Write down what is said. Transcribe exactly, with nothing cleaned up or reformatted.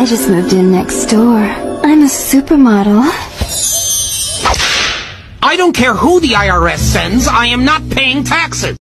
I just moved in next door. I'm a supermodel. I don't care who the I R S sends, I am not paying taxes.